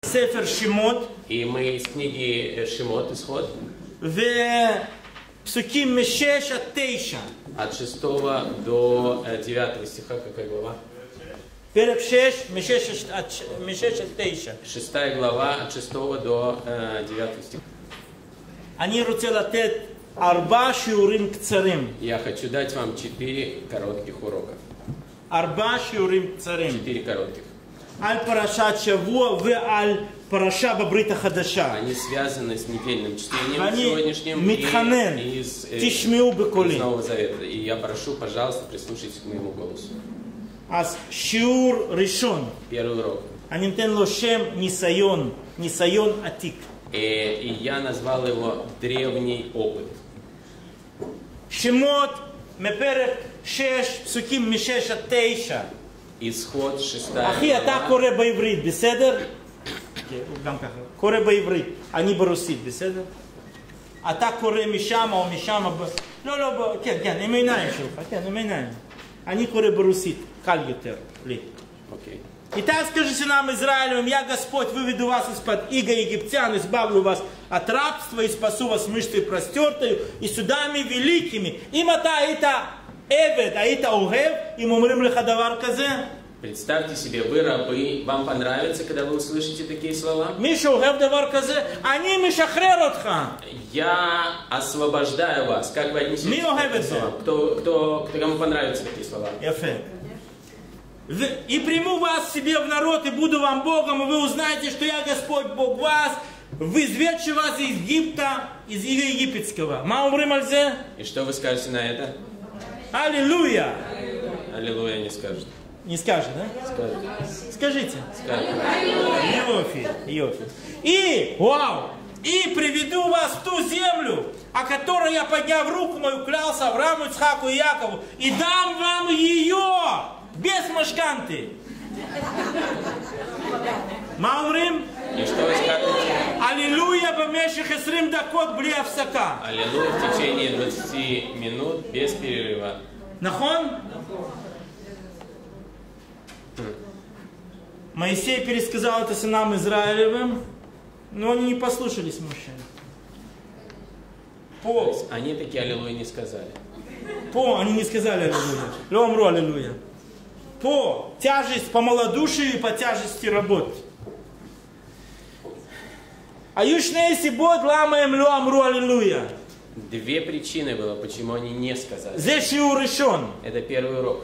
ספר שמות. И мы из книги Шимот, Исход. ופסוקים מ-6 עד 9. От 6 до 9 стиха, какая глава? פרק 6, מ-6 עד 9. 6 глава, от 6 до 9 стиха. אני רוצה לתת 4 שיעורים קצרים. Я хочу дать вам 4 коротких урока. 4 שיעורים קצרים. 4 коротких. על פרשת שבוע ועל פרשה בברית החדשה. Они связаны с недельным чтением ואני сегодняшним מתחנן, и из תשמעו בקולי. Нового Завета. И я прошу, пожалуйста, прислушайтесь к моему голосу. אז שיעור ראשון. Первый урок. אני נותן לו שם ניסיון עתיק. И я назвал его «Древний опыт». שמות מפרק 6, פסוקים מ-6 עד 9. Исход 6 אחי, אתה глава. קורא בעברית, בסדר? הוא גם ככה. קורא בעברית, אני ברוסית, בסדר? אתה קורא משם או משם. לא, כן, עם עיניים שלך, כן, עם עיניים. אני קורא ברוסית, קל יותר לי. Окей. Итак, скажите нам, Израилевым, я Господь выведу вас из-под иго египтян, избавлю вас от рабства и спасу вас мышцей простертою и судами великими. Им אתה היית עבד, היית אוהב, אם אומרים לך דבר כזה? Представьте себе, вы рабы, вам понравится, когда вы услышите такие слова? מי שאוהב דבר כזה, אני משחרר אותך. Я освобождаю вас. Как вы отнесетесь Мир к оставит этим словам? Кому понравятся такие слова? יפה. И приму вас себе в народ, и буду вам Богом, и вы узнаете, что я Господь Бог вас, изведший вас из Египта, из иго египетского. מה אומרים על זה? И что вы скажете на это? Аллилуйя! Аллилуйя не скажет. Не скажет, да? Скажет. Скажите. Скажет. Йофи. И, вау! И приведу вас в ту землю, о которой я, подняв руку мою, клялся Аврааму, Ицхаку и Якову, и дам вам ее без машканты. מה אומרים? И что вы скажете? Аллилуйя бамеших 20 дакот бли апсака. Аллилуйя в течение 20 минут без перерыва. נכון? Моисей пересказал это сынам Израилевым, но они не послушались Моше. Они такие аллилуйя не сказали. Они не сказали аллилуйя. Ло амру аллилуйя. Тяжесть по малодушию и по тяжести работы. Аюшней сибот ламаем ло амру аллилуйя. Две причины было, почему они не сказали. זה שיעור ראשון. Это первый урок.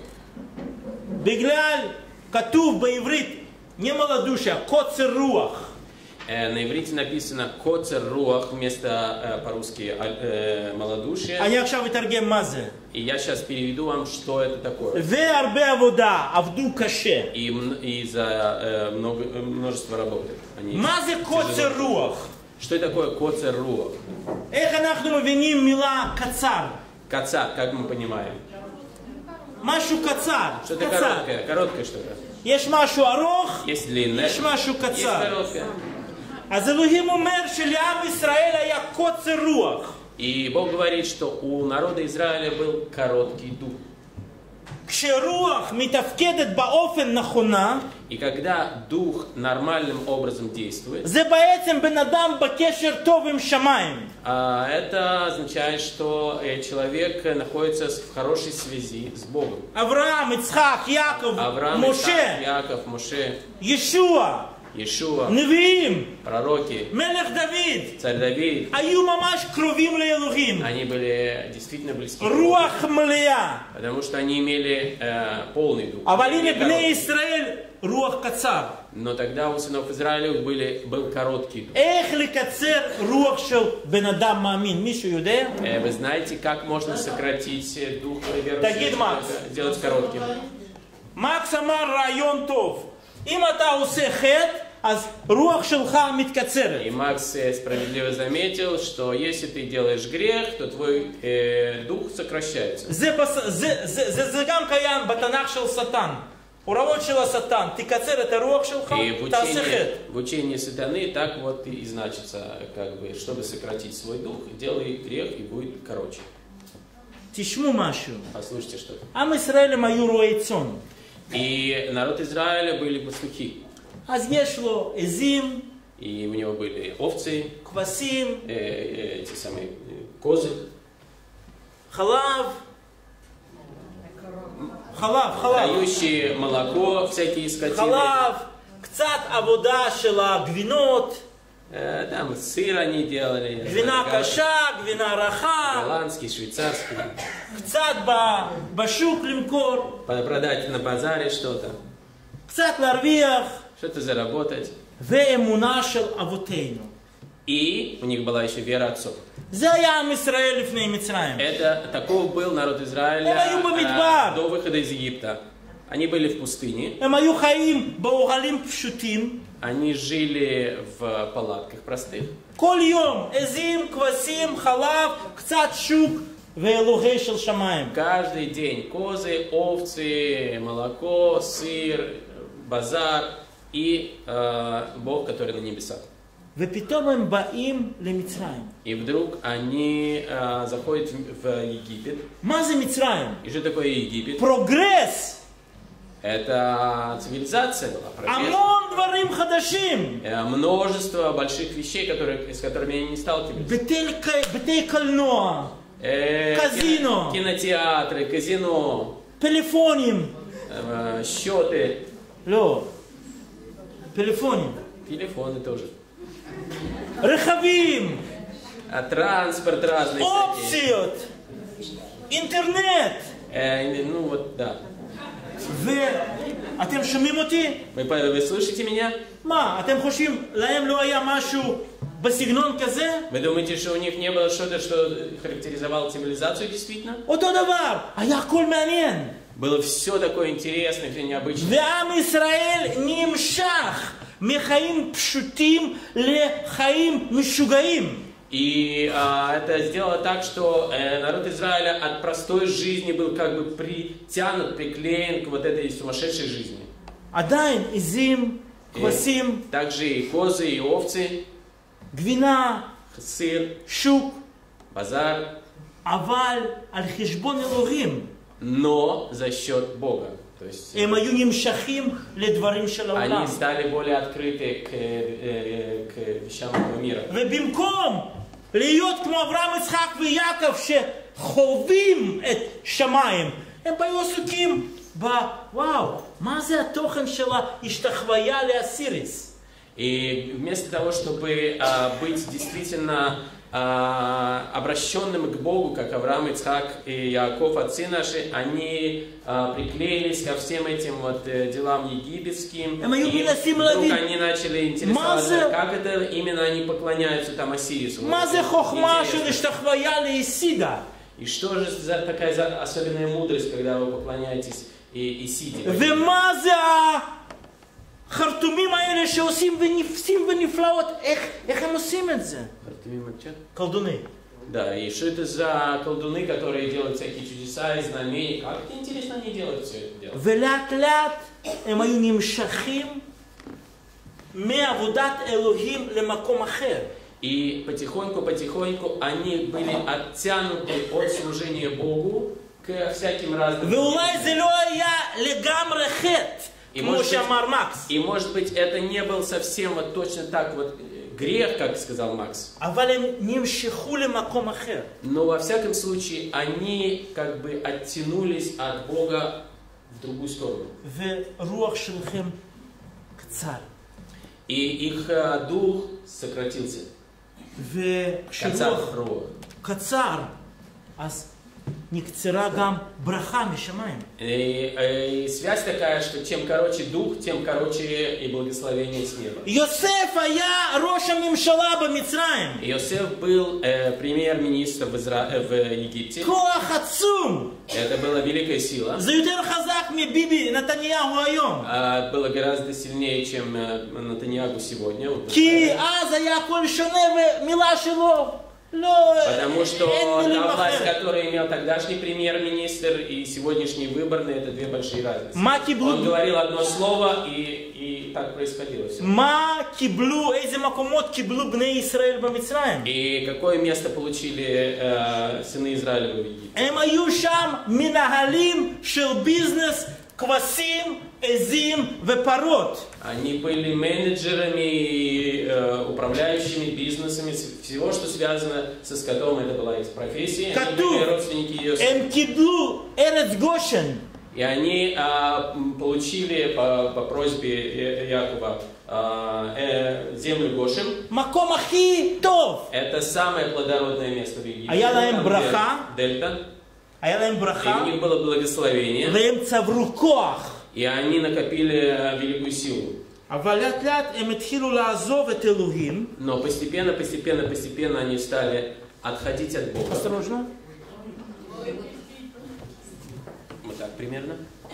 בגלל כתוב בעברית, не малодушие, а коцер руах. На иврите написано «коцер руах» вместо по-русски «малодушие». אני עכשיו אתרגם מה זה. И я сейчас переведу вам, что это такое. והרבה עבודה, עבדו קשה. И за множество работы. מה זה קוצר רוח? Что это такое «коцер руах»? איך אנחנו מבינים מילה קצר? Кацар, как мы понимаем. משהו קצר. Что-то короткое, короткое что-то. יש משהו ארוך, Есть длинное, יש משהו есть קצר. короткое. אז אלוהים אומר שלעם ישראל היה קוצר רוח. И Бог говорит, что у народа Израиля был короткий дух. כשרוח מתפקדת באופן נכונה, И когда дух нормальным образом действует, זה בעצם בן אדם בקשר טוב עם שמיים. это означает, что человек находится в хорошей связи с Богом. אברהם, יצחק, יעקב, Авраам, משה, Исаак, Яков, Моше, ישוע, Иешуа, נביאים, пророки, מלך דוד, царь Давид, היו ממש קרובים לאלוהים. они были действительно близки к רוח Богу, מלאה. потому что они имели полный дух. אבל не הנה בני короткий. ישראל, רוח קצר. Но тогда у сынов Израиля был короткий дух. איך לקצר רוח של בן אדם מאמין? מישהו יודע? Вы знаете, как можно сократить дух תגיד, верующего, מקס. сделать коротким? מקס אמר רעיון טוב. אם אתה עושה חטא, אז רוח שלך מתקצרת. И Макс справедливо заметил, что если ты делаешь грех, то твой дух сокращается. זה גם קיים בתנ"ך של שטן. הוראות של השטן, תקצר את הרוח שלך, И תעשה חטא. в учении сатаны так вот и значится, как бы, чтобы сократить свой дух, делай грех и будет короче. תשמעו משהו. Послушайте что-то. עם ישראל הם היו רועי צאן. И народ Израиля были пастухи. אז יש לו עזים, И у него были овцы, כבשים, эти самые козы, חלב, חלב, дающие молоко, всякие скотины. חלב, קצת עבודה של הגבינות, Там сыр они делали, גבינה קשה, גבינה רכה, голландский, швейцарский. קצת בשוק למכור, Продать на базаре что-то, קצת להרוויח, что-то заработать. ואמונה של אבותינו. И у них была еще вера отцов. זה היה עם ישראל לפני מצרים. Это таков был народ Израиля до выхода из Египта. Они были в пустыне. הם היו חיים באוהלים פשוטים. Они жили в палатках простых. כל יום, עזים, כבשים, חלב, קצת שוק ואלוהי של שמיים. Каждый день козы, овцы, молоко, сыр, базар и Бог, который на небесах. ופתאום הם באים למצרים. И вдруг они заходят в Египет. מה זה מצרים? И что такое Египет? פרוגרס. Это цивилизация была, прогресс. המון דברים חדשים. Множество больших вещей, с которыми они не сталкивались. בתי קולנוע. казино. Кинотеатры, казино. פלאפונים. Счеты. לא. פלאפונים. Телефоны тоже. רכבים. Транспорт разный. אופציות. אינטרנט. Ну вот, да. ואתם שומעים אותי? Вы слышите меня? מה, אתם חושבים, להם לא היה משהו בסגנון כזה? Вы думаете, что у них не было что-то, что характеризовало цивилизацию действительно? אותו דבר, היה הכל מעניין. Было все такое интересное, все необычное. ועם ישראל נמשך מחיים פשוטים לחיים משוגעים. И это сделало так, что народ Израиля от простой жизни был как бы притянут, приклеен к вот этой сумасшедшей жизни. עדיין עזים, כבשים, также и козы, и овцы, גבינה, сыр, שוק, базар, אבל על חשבון אלוהים. но за счет Бога. То есть, הם היו נמשכים לדברים של העולם. они стали более открыты к вещам этого мира. ובמקום להיות כמו אברהם, יצחק ויעקב שחווים את שמיים, הם היו עסוקים בוואו, מה זה התוכן של ההשתחוויה לאסיריס? И вместо того, чтобы быть действительно обращенным к Богу, как Авраам, Ицхак и Иаков, отцы наши, они приклеились ко всем этим вот делам египетским. И вдруг они начали интересоваться, как это именно они поклоняются там Осирису. И что же за такая особенная мудрость, когда вы поклоняетесь Исиде? חרטומים האלה שעושים ונפסים ונפלאות, איך הם עושים את זה? חרטומים את что? колдуны. Да, и что это за колдуны, которые делают всякие чудеса и знамения? Как это интересно они делают все это дело? ולאט לאט הם היו נמשכים מעבודת אלוהים למקום אחר. И потихоньку они были оттянуты от служения Богу к всяким разным. ואולי זה לא היה לגמרי חטא. И может быть, это не был совсем вот точно так вот грех, как сказал Макс. Но во всяком случае, они как бы оттянулись от Бога в другую сторону. И их дух сократился. קצר. נקצרה גם ברכה משמיים. И связь такая, что чем короче дух, тем короче и благословение с неба. יוסף היה ראש הממשלה במצרים. Иосиф был премьер-министром в Египте. כוח עצום. Это была великая сила. זה יותר חזק מביבי נתניהו היום. Было гораздо сильнее, чем Натаньяху сегодня. כי אז היה הכל шоне ומילה שלו. Потому что та власть, которую имел тогдашний премьер-министр и сегодняшний выборный, это две большие разницы. Он говорил одно слово, и так происходило все. И какое место получили сыны Израиля в Египте? כבשים, עזים ופרות. Они были менеджерами и управляющими бизнесами, всего, что связано со скотом, это была их профессия. Они были родственники Иосифа. הם קיבלו ארץ גושן. И они получили по просьбе Якова землю Гошем. מקום הכי טוב. Это самое плодородное место в Египте. היה להם ברכה. Дельта. היה להם ברכה. И у них было благословение. והם צברו כוח. И они накопили великую силу. אבל לאט לאט הם התחילו לעזוב את אלוהים. Но постепенно они стали отходить от Бога. осторожно. Вот так примерно.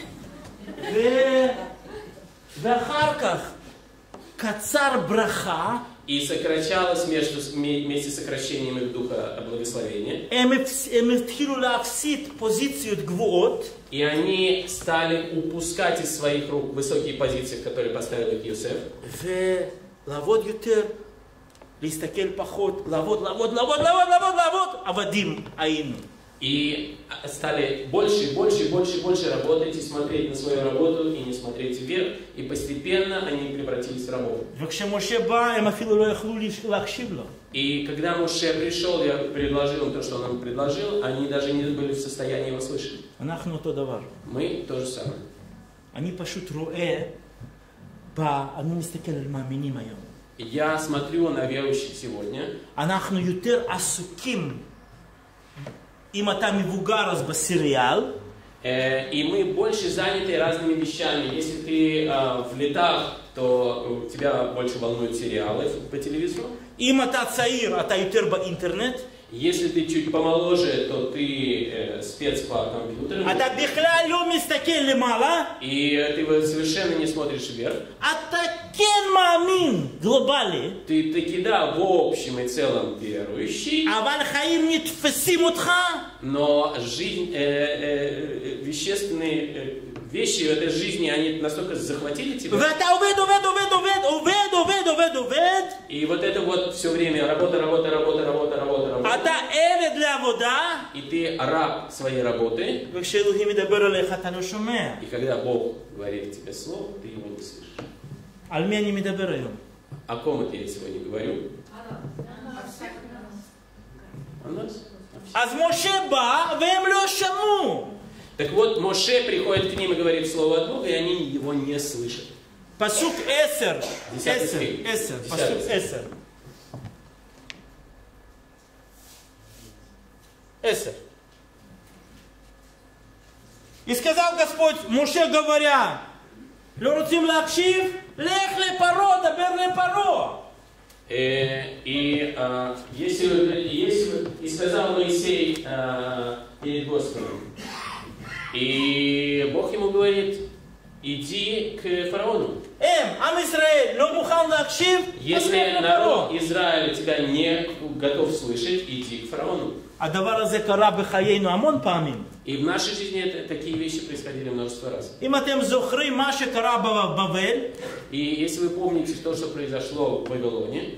ואחר כך קצר ברכה. И сокращалось вместе с сокращением их духа благословения. הם התחילו להפסיד פוזיציות גבוהות. И они стали упускать из своих рук высокие позиции, в которые поставил их Иосиф. ולעבוד יותר, להסתכל פחות, לעבוד, עבדים היינו. И стали больше работать и смотреть на свою работу, и не смотреть вверх, и постепенно они превратились в рабов. וכשמשה בא, הם אפילו לא יכלו להקשיב לו. И когда Моше пришел, я предложил им то, что он им предложил, они даже не были в состоянии его слышать. אנחנו אותו דבר. Мы то же самое. אני פשוט רואה, אני מסתכל על מאמינים היום. Я смотрю на верующих сегодня. אנחנו יותר עסוקים, אם אתה מבוגר אז בסריאל. И мы больше заняты разными вещами. Если ты в летах, то тебя больше волнуют сериалы по телевизору. אם אתה צעיר, אתה יותר באינטרנט. Если ты чуть помоложе, то ты спец по компьютеру. אתה בכלל לא מסתכל למעלה. И ты совершенно не смотришь вверх. אתה כן מאמין, גלובלי. Ты таки да, в общем и целом верующий. אבל חיים נתפסים אותך. Но жизнь, вещественные вещи в этой жизни, они настолько захватили тебя. ואתה עובד. И вот это вот все время работа. אתה עבד לעבודה. И ты раб своей работы. וכשאלוהים מדבר עליך אתה לא שומע. И когда Бог говорит тебе слово, ты его не слышишь. על מי אני מדבר היום? О ком это я сегодня говорю? О нас. אז משה בא והם לא שמעו. Так вот, Моше приходит к ним и говорит слово от Бога, и они его не слышат. פסוק 10. פסוק 10. И сказал Господь Моше, говоря, לא רוצים להקשיב? לך לפרעה, דבר לפרעה. И сказал Моисей перед Господом, и Бог ему говорит, иди к фараону. Если народ Израиля тебя не готов слышать, иди к фараону. И в нашей жизни такие вещи происходили множество раз. И если вы помните то, что произошло в Вавилоне,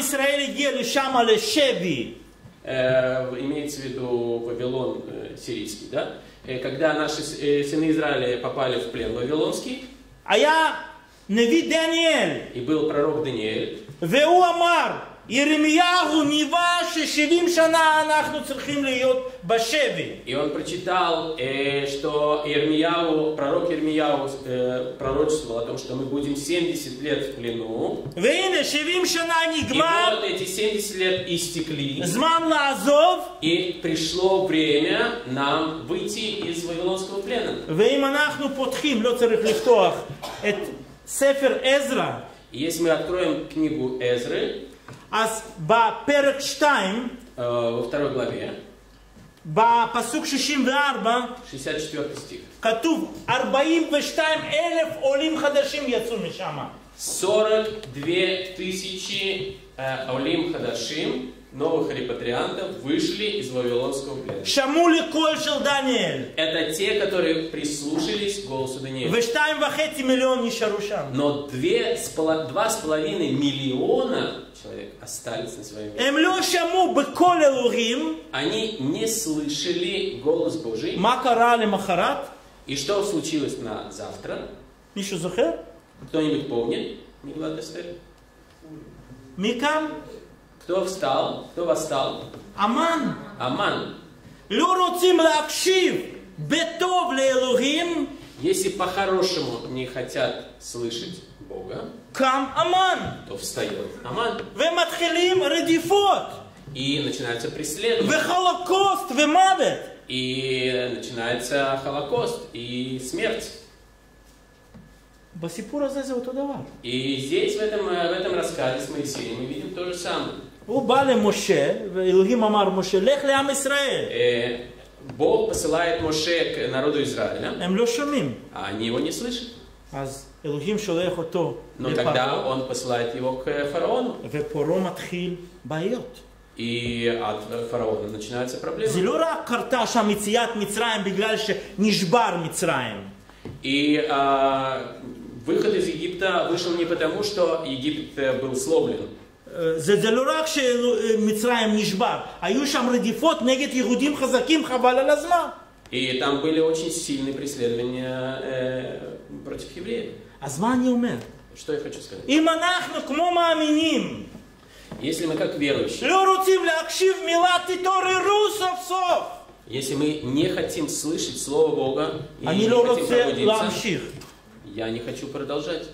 имеется в виду Вавилон сирийский, да? Когда наши сыны Израиля попали в плен вавилонский, и был пророк Даниэль, ירמיהו ניבא ש70 שנה אנחנו צריכים להיות בשבי. И он прочитал, что пророк Ирмияу пророчествовал о том, что мы будем 70 лет в плену. והנה 70 שנה נגמר. И вот эти 70 лет истекли. זמן לעזוב. И пришло время нам выйти из вавилонского плена. ואם אנחנו פותחים, לא צריך לפתוח, את ספר עזרא. Если мы откроем книгу Эзры, אז בפרק 2, во второй главе, בפסוק 64, 64 стих, כתוב 42,000 עולים חדשים יצאו משם. 42 тысячи Олим Хадашим, новых репатриантов, вышли из вавилонского плена. שמעו לקול של דניאל. Это те, которые прислушались к голосу Даниэля. ו2.5 מיליון נשארו שם. Но 2,5 миллиона человек остались на своем месте. הם לא שמעו בקול אלוהים. Они не слышали голос Божий. מה קרה למחרת? И что случилось на завтра? מישהו זוכר? Кто-нибудь помнит? Мегалат Эстер? מי קם? Кто встал? Кто восстал? המן. Аман. לא רוצים להקשיב בטוב לאלוהים. Если по-хорошему не хотят слышать Бога, קם המן. то встает Аман. ומתחילים רדיפות. И начинается преследование. וחולוקוסט ומוות. И начинается Холокост и смерть. בסיפור הזה זה אותו דבר. И здесь, в этом рассказе с Моисеем, мы видим то же самое. הוא בא למשה, ואלוהים אמר משה, לך לעם ישראל. Бог посылает Моше к народу Израиля, הם לא שומעים. а они его не слышат. אז אלוהים שולח אותו Но тогда он посылает его к фараону. ופרעה מתחיל בעיות. И от фараона начинаются проблемы. זה לא רק קרתה שם יציאת מצרים בגלל שנשבר מצרים. И выход из Египта вышел не потому, что Египет был сломлен. זה לא רק שמצרים נשבר, היו שם רדיפות נגד יהודים חזקים חבל על הזמן. И там были очень сильные преследования против евреев. אז מה אני אומר? Что я хочу сказать? אם אנחנו כמו מאמינים, Если мы как верующие, לא רוצים להקשיב מילה תתעוררו סוף סוף. если мы не хотим слышать Слово Бога и אני не לא хотим רוצה пробудиться, להמשיך. я не хочу продолжать.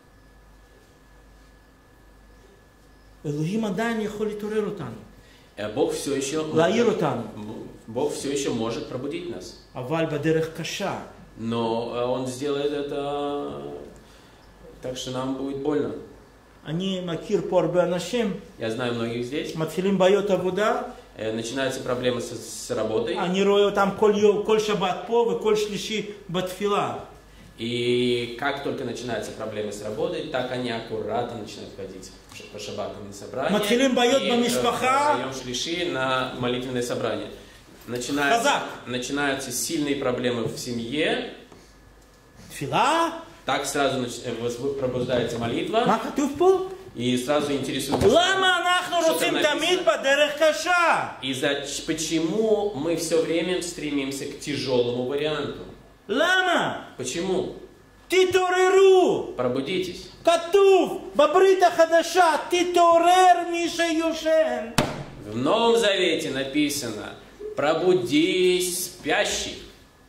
אלוהים עדיין יכול להתעורר אותנו, Бог все еще, להעיר אותנו, Бог все еще может пробудить нас. אבל בדרך קשה. Но Он сделает это так, что нам будет больно. אני מכיר פה הרבה אנשים, Я знаю многих здесь. מתחילים בעיות עבודה, Начинаются проблемы с работой. אני רואה אותם כל שבת פה וכל שלישי בתפילה. И как только начинаются проблемы с работой, так они аккуратно начинают ходить по шаббатам на собрание. מתחילים בעיות И במשפחה. в Йом Шлиши на молитвенное собрание. Начинаются сильные проблемы в семье. תפילה? Так сразу пробуждается молитва. מה כתוב פה? И сразу интересуется, למה אנחנו רוצים תמיד בדרך קשה? и почему мы все время стремимся к тяжелому варианту? למה? Почему? תתעוררו! Пробудитесь. כתוב בברית החדשה, תתעורר מי שיושן. В Новом Завете написано: пробудись, спящий.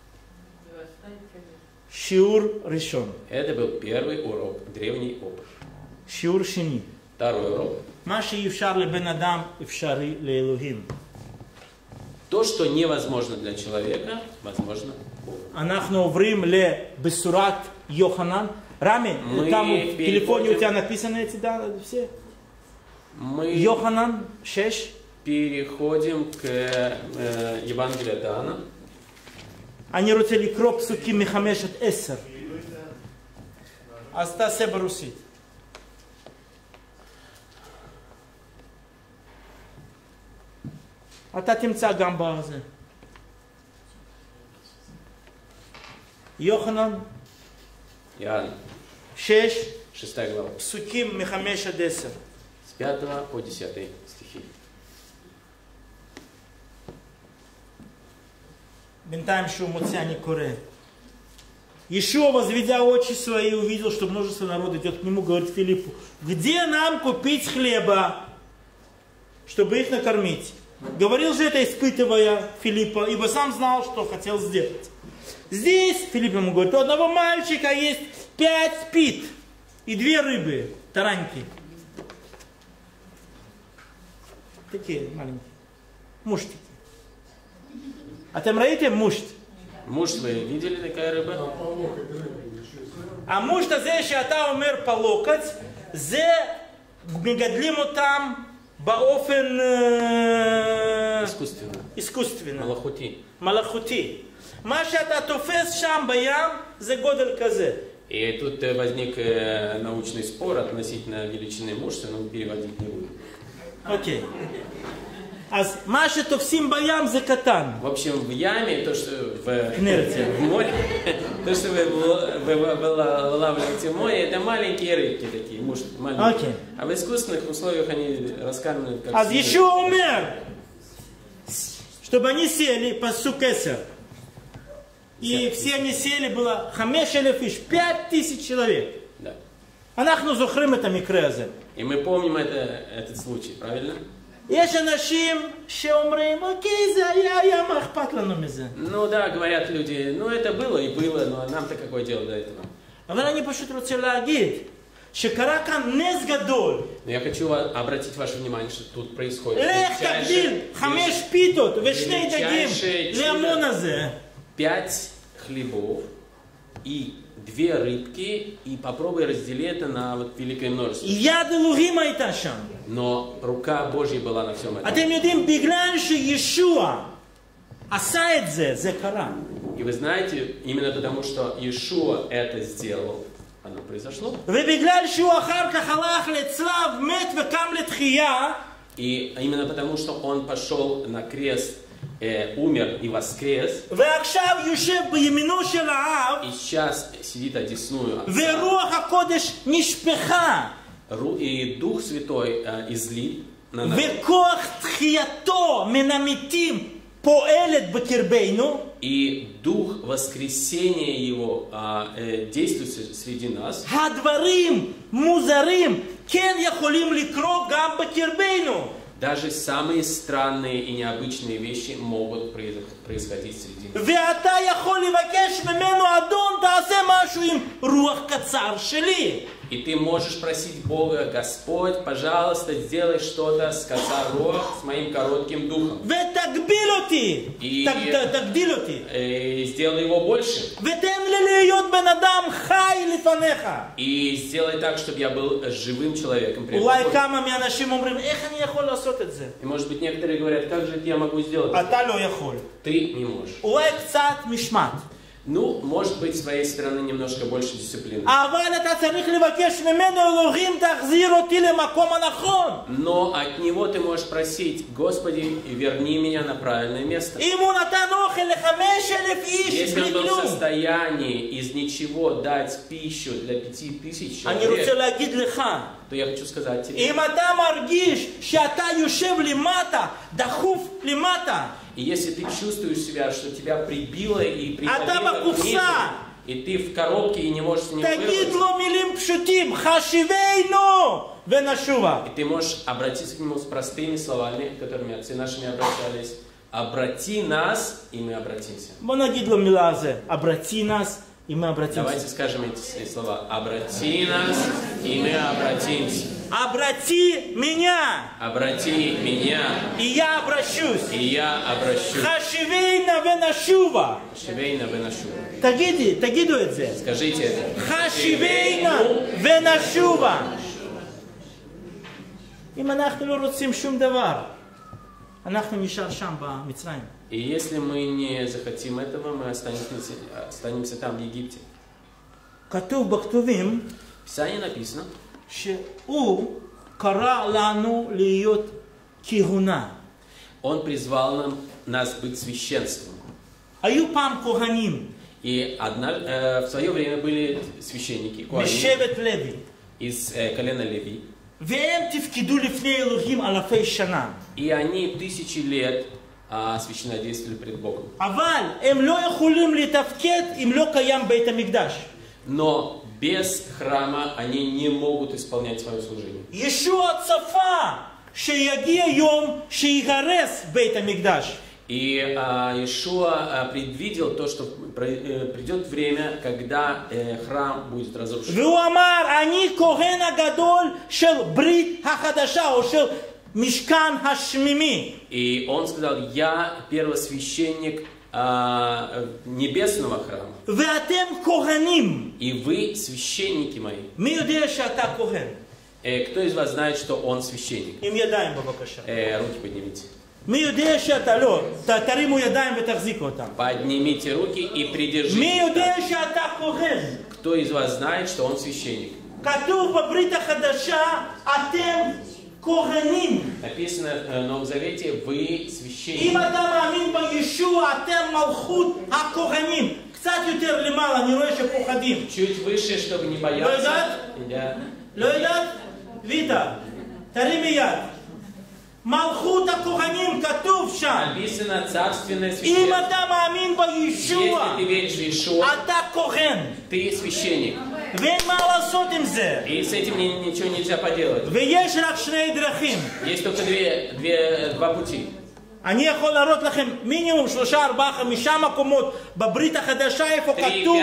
שיעור ראשון. Это был первый урок, древний опыт. שיעור שני. Второй урок. מה שאי אפשר לבן אדם, אפשרי לאלוהים. То, что невозможно для человека, возможно Богу. אנחנו עוברים לבשורת יוחנן. רמי, там в телефоне у тебя написано эти данные все? Мы יוחנן 6. переходим к Евангелию от Иоанна. אני רוצה לקרוא פסוקים מ5 עד 10. אז תעשה ברוסית. אתה תמצא גם בזה. יוחנן Иоанн, 6, 6 глава, פסוקים מ5 עד 10. с 5 по 10 стихи. בינתיים שהוא מוצא אני קורא. Иешуа, возведя очи свои, увидел, что множество народа идет к нему, говорит Филиппу: где нам купить хлеба, чтобы их накормить? Говорил же это, испытывая Филиппа, ибо сам знал, что хотел сделать. Здесь Филипп ему говорит: у одного мальчика есть 5 пит и 2 рыбы, тараньки. Такие маленькие. Муштики. אתם ראיתם מושט? Муж, вы видели такая рыба? המושט הזה שאתה אומר פלוקת, זה מגדלים אותם באופן искусственно. מלאכותי. מה שאתה תופס שם בים זה גודל כזה. И тут возник научный спор относительно величины мушты, но переводить не буду. окей. אז מה שתופסים בים זה קטן. В общем, в яме, то, что в море, то, что вы вылавливаете в море, это маленькие рыбки такие, мушты, маленькие. А в искусственных условиях они раскармливают как... אז ישוע אומר, чтобы они сели, פסוק 10. И все они сели, было 5000 человек. Да. אנחנו זוכרים את המקרה הזה. И мы помним этот случай, правильно? יש אנשים שאומרים, אוקיי, זה היה, מה אכפת לנו מזה? Ну да, говорят люди, ну это было и было, но нам-то какое дело до этого? אבל אני פשוט רוצה להגיד, שקרה כאן נס גדול. Но я хочу обратить ваше внимание, что тут происходит לך תגדיל 5 פיתות ושני דגים להמון הזה. 5 хлебов и 2 рыбки, и попробуй раздели это на вот великое множество. יד אלוהים הייתה שם. Но рука Божья была на всем этом. אתם יודעים, בגלל שישוע עשה את זה, זה קרה. И вы знаете, именно потому, что Иешуа это сделал, оно произошло. ובגלל שהוא אחר כך הלך לצלב, מת וקם לתחייה. И именно потому, что он пошел на крест, умер и воскрес. ועכשיו יושב בימינו של האב. И сейчас сидит одесную Отца. ורוח הקודש נשפכה. И Дух Святой излит на нас. וכוח תחייתו מן המתים פועלת בקרבנו. И Дух воскресения Его действует среди нас. הדברים מוזרים כן יכולים לקרות גם בקרבנו. Даже самые странные и необычные вещи могут происходить среди нас. ואתה יכול לבקש ממנו, אדון, תעשה משהו עם רוח קצר שלי. И ты можешь просить Бога, Господь, пожалуйста, сделай что-то с Кацарох, с моим коротким духом. ותגביל אותי. תגדיל אותי. И сделай его больше. ותן לי להיות בן אדם חי לפניך. И сделай так, чтобы я был живым человеком. אולי כמה מהאנשים אומרים, איך אני יכול לעשות את זה? И может быть некоторые говорят, как же это я могу сделать? אתה לא יכול. Ты не можешь. אולי קצת משמעת. Ну, может быть, с твоей стороны немножко больше дисциплины. אבל אתה צריך לבקש ממנו, אלוהים, תחזיר אותי למקום הנכון. Но от него ты можешь просить, Господи, верни меня на правильное место. אם הוא натан אוכל ל5,000 איש, Если בלי он был в כלום. состоянии из ничего дать пищу для 5000 אני רוצה человек, להגיד לך, то я хочу сказать тебе, אם אתה מרגיש שאתה יושב למטה, דחוף למטה, и если ты чувствуешь себя, что тебя прибило и придавило к низу, и ты в коробке и не можешь с ним תגיד вырваться, לו מילים פשוטים, חשיבנו ונשובה. и ты можешь обратиться к нему с простыми словами, которыми отцы нашими обращались. Обрати нас, и мы обратимся. בוא נגיד לו מילה הזה, обрати нас, и мы обратимся. Давайте скажем эти слова. Обрати нас, и мы обратимся. обрати меня, Обрати меня, и я обращусь. и я обращусь. חשיבנה ונשובה. Шивейна веношу. תגידו את זה. Скажите это. חשיבנה ונשובה. אם אנחנו לא רוצים שום דבר, אנחנו נשאר שם במצרים. И если мы не захотим этого, мы останемся там, в Египте. כתוב בכתובים, В Писании написано, שהוא קרא לנו להיות כהונה. Он призвал нас быть священством. היו פעם כהנים. И в свое время были священники, משבט לוי. из колена Леви. והם תפקדו לפני אלוהים אלפי שנה. И они 1000 лет священнодействовали пред Богом. אבל הם לא יכולים לתפקד אם לא קיים בית המקדש. Но без храма они не могут исполнять свое служение. ישוע צפה שיגיע יום שיהרס בית המקדש. И Иешуа предвидел то, что придет время, когда храм будет разрушен. והוא אמר, אני כהן הגדול של ברית החדשה, או של משכן השמימי. И он сказал, я первосвященник небесного храма. ואתם כהנים. И вы священники мои. מי יודע שאתה כהן? Кто из вас знает, что он священник? עם ידיים בבקשה. Руки поднимите. מי יודע שאתה לא? תרימו ידיים ותחזיקו אותם. Поднимите руки и придержите. מי יודע שאתה כהן? Кто из вас знает, что он священник? כתוב בברית החדשה, אתם כהנים. Написано в Новом Завете, вы священники. אם אתה מאמין בישוע, אתם מלכות הכהנים. קצת יותר למעלה, אני רואה שפוחדים. Чуть выше, чтобы не бояться. לא יודעת? ויטה, תרימי יד. מלכות הכהנים כתוב שם. Написано царственное אם священство. אתה מאמין בישוע, Если ты веришь в Иешуа, אתה כהן. ты священник. ואין מה לעשות עם זה. И с этим ничего нельзя поделать. ויש רק שני דרכים. Есть только два пути. אני יכול להראות לכם מינימום 3, 4, 5 מקומות בברית החדשה איפה כתוב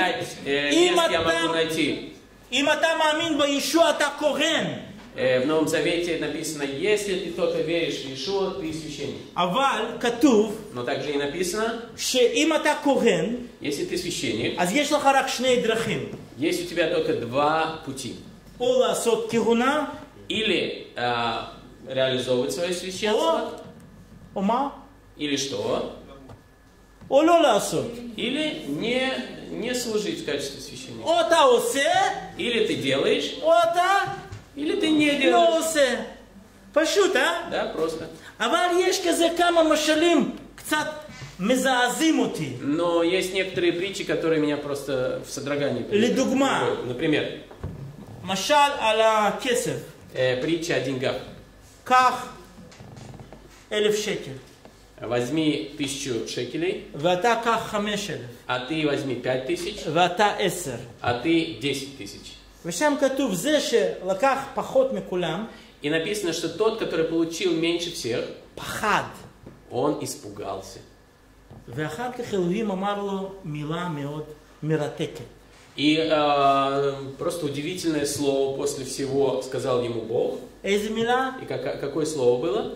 אם אתה מאמין בישוע אתה כהן. В Новом Завете написано, если ты только веришь в Иешуа, ты священник. אבל כתוב Но также и написано, שאם אתה כהן, если ты священник, אז יש לך רק שני דרכים. есть у тебя только два пути. או לעשות כהונה, Или реализовывать свое священство, או מה? или что? או לא לעשות. Или не служить в качестве священника. או אתה עושה, Или ты делаешь, או אתה или ты не לא делаешь. עושה. פשוט, Да, просто. אבל יש כזה כמה משלים קצת מזעזעים אותי. Но есть некоторые притчи, которые меня просто в содрогание приводят. לדוגמה, Например, משל על הכסף. притча о деньгах. קח 1,000 שקל. Возьми 1000 шекелей, ואתה קח 5,000. а ты возьми 5000, ואתה 10. а ты 10 000. ושם כתוב זה שלקח פחות מכולם, И написано, что тот, который получил меньше всех, פחד. он испугался. ואחר כך אלוהים אמר לו מילה מאוד מרתקת. И просто удивительное слово после всего сказал ему Бог. איזה מילה? И какое слово было?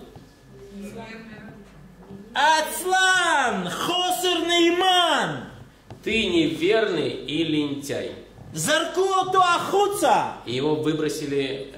עצלן, חוסר נאמן. Ты неверный и лентяй. זרקו אותו החוצה. И его выбросили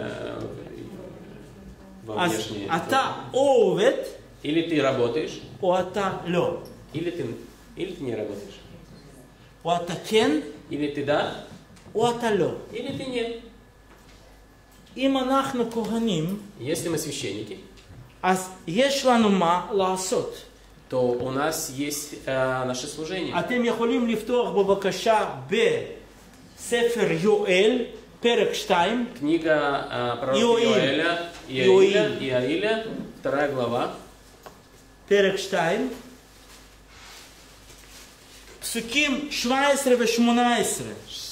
во אז внешнее. אתה או עובד, Или ты работаешь, או אתה לא. или ты не работаешь. או אתה כן, Или ты да, או אתה לא. или ты нет. אם אנחנו כהנים, Если мы священники, אז יש לנו מה לעשות. то у нас есть наше служение. אתם יכולים לפתוח בבקשה בספר יואל, פרק 2. Книга пророка Иоиля, 2 глава, פרק 2. פסוקים 17 ו-18.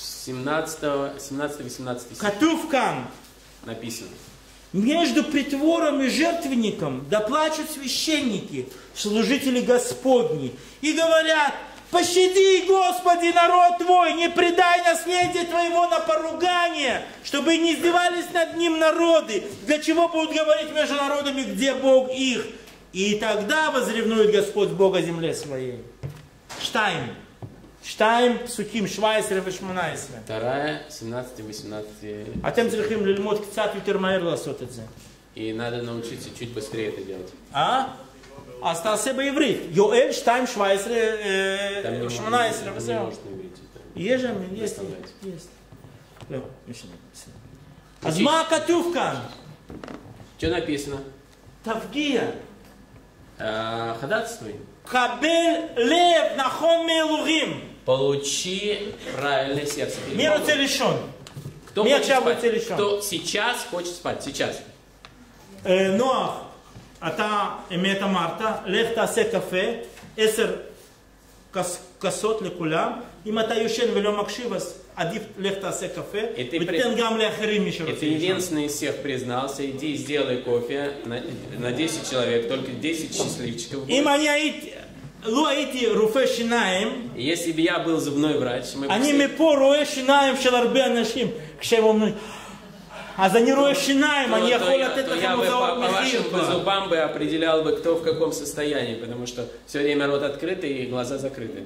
17-18 כתוב כאן, написано. между притвором и жертвенником да плачут священники, служители Господни, и говорят: пощади, Господи, народ Твой, не предай наследие Твоего на поругание, чтобы не издевались над ним народы, для чего будут говорить между народами, где Бог их. И тогда возревнует Господь Бога земле своей. Штайм. Штайм, פסוקים 17 ו-18. 2, 17-18. אתם צריכים ללמוד קצת יותר מהר לעשות את זה. И надо научиться чуть быстрее это делать. אז תעשה בעברית. יואל 2, 17, Там не 18. может на иврите. יש שם, יש. לא, משנה. אז מה כתוב כאן? Что написано? תפגיע. Ходатайствуй. קבל לב נכון מאלוהים. Получи правильное сердце. מי רוצה לישון? Кто מי хочет עכשיו спать? רוצה לישון? Кто сейчас хочет спать? Сейчас. נוח, אתה אמת אמרת, לך תעשה קפה, 10 כוסות לכולם. אם אתה יושן ולא מקשיב, אז עדיף לך תעשה קפה, ותן גם לאחרים מי שרוצה. Это единственный из всех признался. Иди сделай кофе на 10 человек, только 10 счастливчиков. אם אני הייתי, לו הייתי רופא שיניים, Если бы я был зубной врач, אני מפה רואה שיניים של הרבה אנשים, כשהם אומרים, אז אני רואה שיניים, אני יכול לתת לכם הוצאות מחיר. По вашим зубам бы определял бы, кто в каком состоянии, потому что все время рот открытый и глаза закрыты.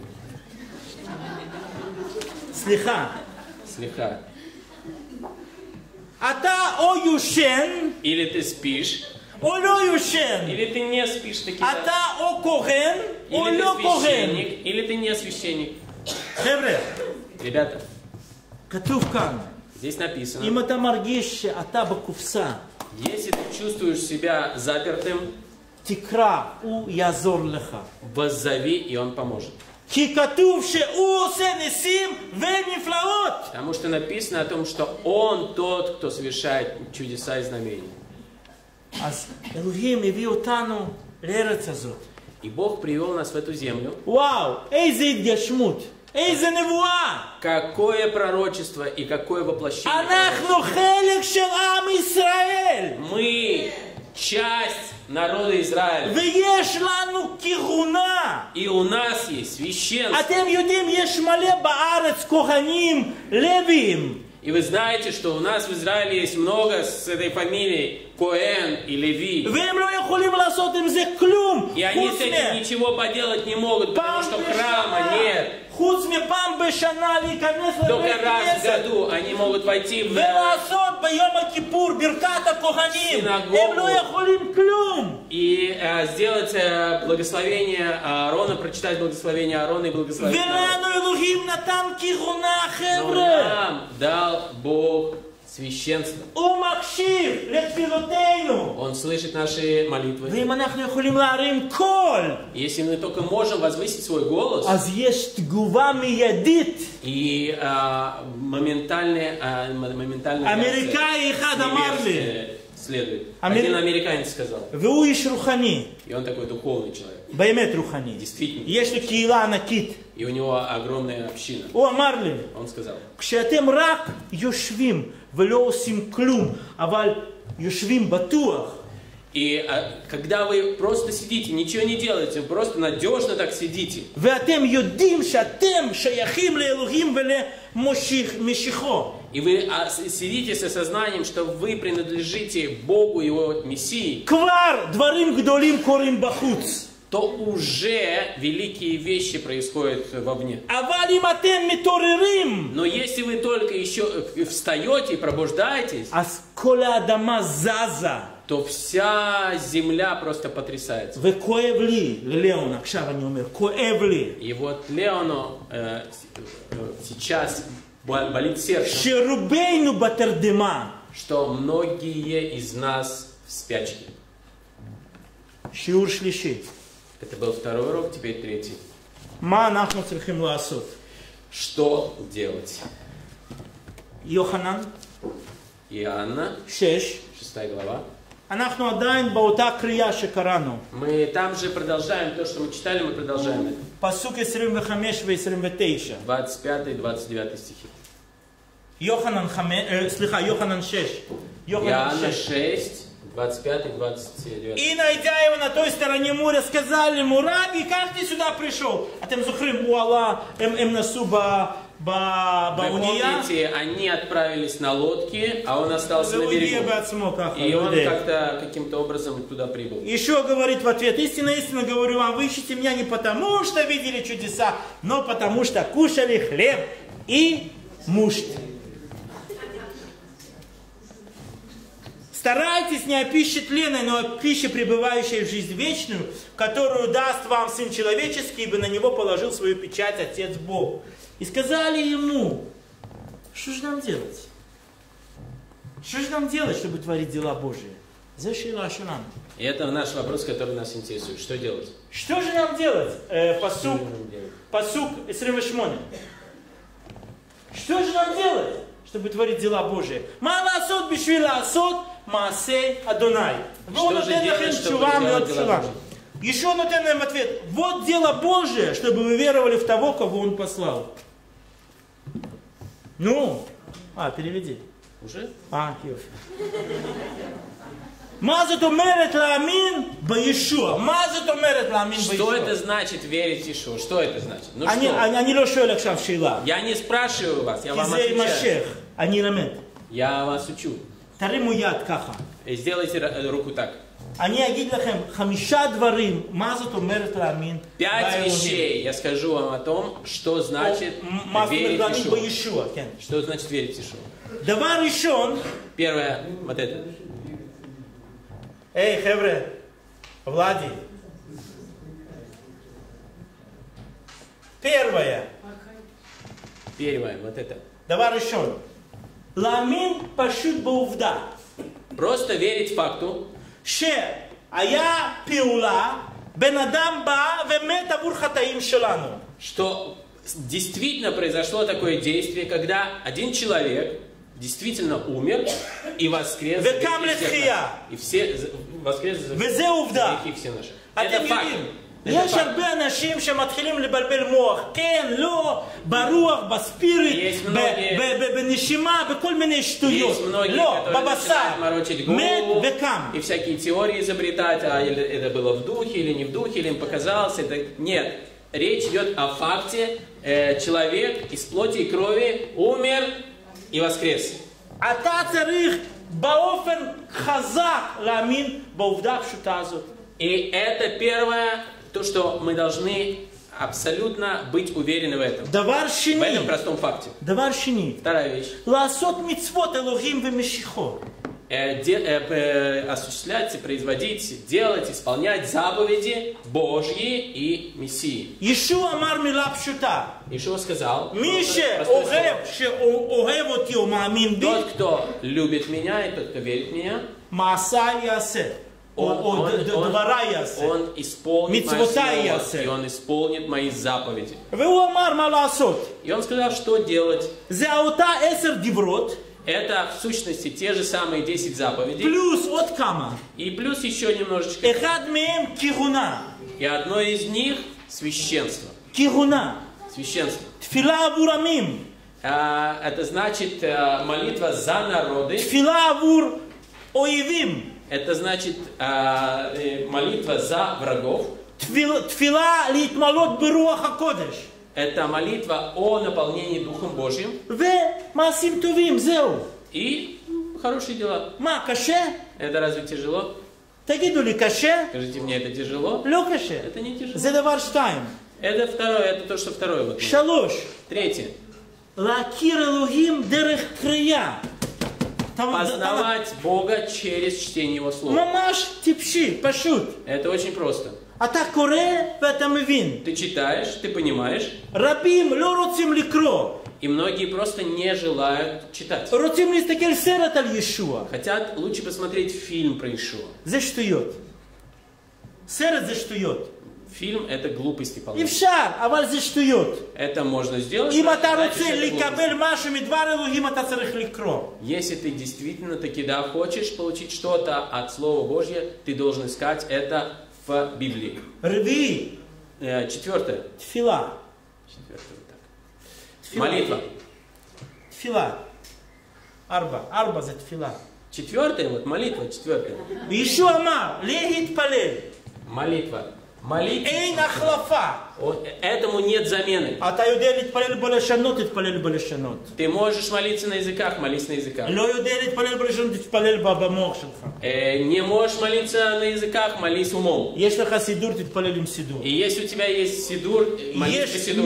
סליחה. Слегка. אתה או יושן, Или ты спишь, או לא יושן. или ты не спишь таки. אתה או כהן, או Или לא ты כהן. священник, или ты не священник. חבר'ה, Ребята, כתוב כאן, здесь написано, אם אתה מרגיש שאתה בקופסה, если ты чувствуешь себя запертым, תקרא, הוא יעזור לך. воззови, и он поможет. כי כתוב שהוא עושה ניסים ונפלאות. Потому что написано о том, что он тот, кто совершает чудеса и знамения. И Бог привел нас в эту землю. Вау! Эйзе идгашмут! Эйзе невуа! Какое пророчество и какое воплощение! Мы часть народа Израиля. И у нас есть священство. И вы знаете, что у нас в Израиле есть много с этой фамилией Коэн и Леви. И они с этим ничего поделать не могут, потому что храма нет. Только раз в году они могут войти в синагогу и сделать благословение Аарона, прочитать благословение Аарона и благословение народа. Но нам дал Бог священство. Он слышит наши молитвы. Если мы только можем возвысить свой голос, и моментальная следует. Один американец сказал. И он такой духовный человек. Действительно. И у него огромная община. Он сказал. И когда вы просто сидите, ничего не делаете, вы просто надежно так сидите. И вы сидите с осознанием, что вы принадлежите Богу и Его Мессии. То уже великие вещи происходят вовне. Но если вы только еще встаете и пробуждаетесь, то вся земля просто потрясается. И вот Леону сейчас болит сердце, что многие из нас в спячке. Это был второй урок, теперь третий. Что делать? Иоанна, 6 глава. Мы там же продолжаем то, что мы читали, мы продолжаем это. 25 и 29 стихи. Иоанна 6. Иоанна 6. 25 и 29. И найдя его на той стороне моря, сказали ему: Раби, как ты сюда пришел? А тем зухрим уала насу Вы помните, они отправились на лодке, а он остался на берегу. И он как-то каким-то образом туда прибыл. Еще говорит в ответ: истинно, истинно говорю вам, вы ищете меня не потому, что видели чудеса, но потому, что кушали хлеб и мушт. Старайтесь не о пище тленной, но о пище, пребывающей в жизнь вечную, которую даст вам Сын Человеческий, ибо на него положил свою печать Отец Бог. И сказали ему: что же нам делать? Что же нам делать, чтобы творить дела Божии? И это наш вопрос, который нас интересует. Что делать? Что же нам делать? Пасук 28. Что же нам делать, чтобы творить дела Божии? Маласот бишвила асот маасей Адонай. Что же делать, чтобы делать дела Божии? Еще нотен нам ответ. Вот дело Божие, чтобы вы веровали в того, кого Он послал. Ну, переведи. Уже? Йофи. Что это значит верить в Иешуа? Что это значит? Ну что? Я не спрашиваю вас, я вам отвечаю. Я вас учу. И сделайте руку так. 5 вещей я скажу вам о том, что значит верить в Иешуа. Что значит верить в Иешуа? Первое, вот это. Эй, хевре, Влади. Первое, вот это. Давар решен. Ламин пашут баувда. Просто верить факту. Ше ая пиула бен адам ба вемет авур хатаим шелану. Что действительно произошло такое действие, когда один человек действительно умер и воскрес. И все воскрес за грехи все наши. Это факт. יש הרבה אנשים שמתחילים לבלבל מוח, כן, לא, ברוח, בספיריט, בנשימה, בכל מיני שטויות. לא, בבשר, מת וקם. И всякие теории изобретать, а это было в духе или не в духе, или им показалось. Нет, речь идет о факте, человек из плоти и крови умер и воскрес. אתה צריך באופן חזק להאמין בעובדה הפשוטה הזאת. И это первое, то, что мы должны абсолютно быть уверены в этом. В этом простом факте. Вторая вещь. Осуществлять, производить, делать, исполнять заповеди Божьи и Мессии. Иешуа сказал, тот, кто любит меня и тот, кто верит в меня, он исполнит мое слово, и он исполнит мои заповеди. И он сказал, что делать. Это в сущности те же самые 10 заповедей. И плюс еще немножечко. И одно из них священство. Священство. Это значит молитва за народы. Это значит молитва за врагов. Это молитва о наполнении Духом Божьим. И хорошие дела. Это разве тяжело? Скажите мне, это тяжело? Это не тяжело. Это второе, это то, что второе. Вот. Третье. Познавать Бога через чтение Его Слова. Это очень просто. Ты читаешь, ты понимаешь. И многие просто не желают читать. Хотят лучше посмотреть фильм про Иешуа. Фильм это глупости полны. Это можно сделать. Если ты действительно таки хочешь получить что-то от Слова Божьего, ты должен искать это в Библии. Четвертое. Молитва. Четвертое, вот молитва, четвертое. Молитва. Молитва. Этому нет замены. Ты можешь молиться на языках, молись на языках. Не можешь молиться на языках, молись умом. И если у тебя есть сидур, молись по сидуру.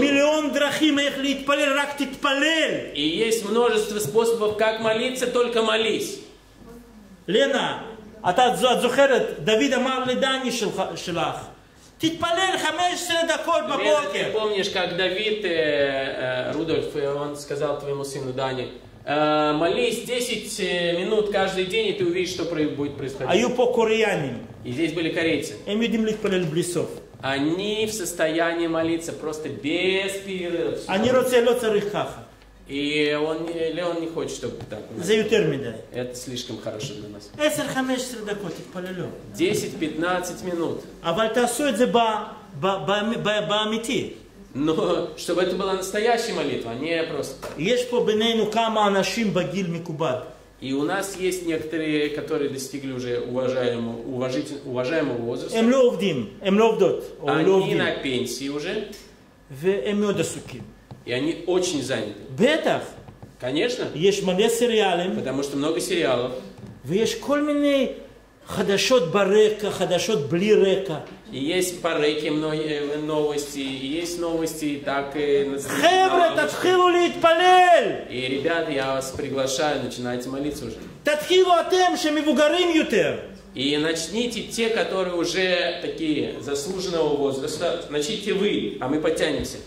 И есть множество способов, как молиться, только молись. Лена, אתה זוכרת, דוד אמר לדני שלך, תתפלל 15 דקות בבוקר. Ты помнишь, как Давид, Рудольф, он сказал твоему сыну Дане, молись 10 минут каждый день, и ты увидишь, что будет происходить. היו פה קוריאנים. И здесь были корейцы. הם יודעים להתפלל בלי סוף. Они в состоянии молиться просто без перерывов. אני רוצה, לא צריך ככה. И он не хочет, чтобы так. Это слишком хорошо для нас. 10-15 минут. Но чтобы это была настоящая молитва, а не просто так. И у нас есть некоторые, которые достигли уже уважаемого возраста. Они на пенсии уже. И они очень заняты. Конечно. Потому что много сериалов. И есть по реке новости, и есть новости так и национальные. И ребята, я вас приглашаю, начинайте молиться уже. И начните те, которые уже такие заслуженного возраста, начните вы, а мы подтянемся.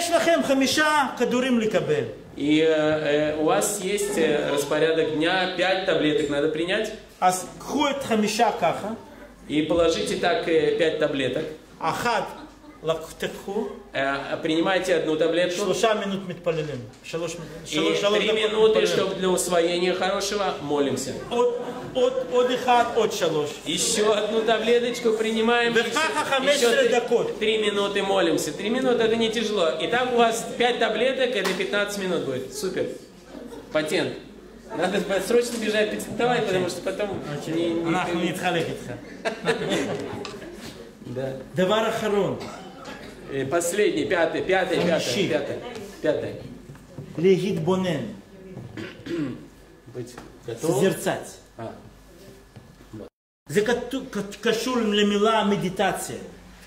И у вас есть распорядок дня, 5 таблеток надо принять. И положите так 5 таблеток. Принимайте одну таблетку. И 3 минуты, чтобы для усвоения хорошего, молимся. Еще одну таблеточку принимаем. Еще 3 минуты молимся. 3 минуты это не тяжело. Итак, у вас 5 таблеток, это 15 минут будет. Супер. Патент. Надо срочно бежать патентовать, потому что потом... Давар ахарон. Последний, пятый. Легитбонен. Быть готовым. Созерцать. זה קשור למילה медитация.